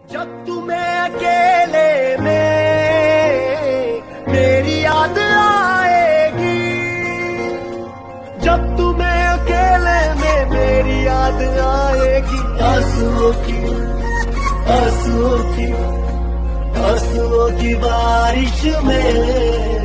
जब तुम्हें अकेले में मेरी याद आएगी, जब तुम्हें अकेले में मेरी याद आएगी, आंसुओं की आंसुओं की आंसुओं की बारिश में